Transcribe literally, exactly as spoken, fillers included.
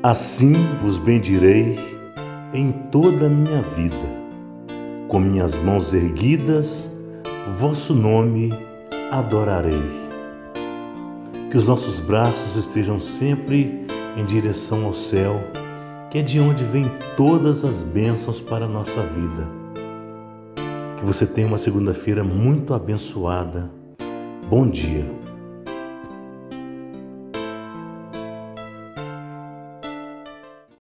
Assim vos bendirei em toda a minha vida, com minhas mãos erguidas, vosso nome adorarei. Que os nossos braços estejam sempre em direção ao céu, que é de onde vêm todas as bênçãos para a nossa vida. Que você tenha uma segunda-feira muito abençoada. Bom dia.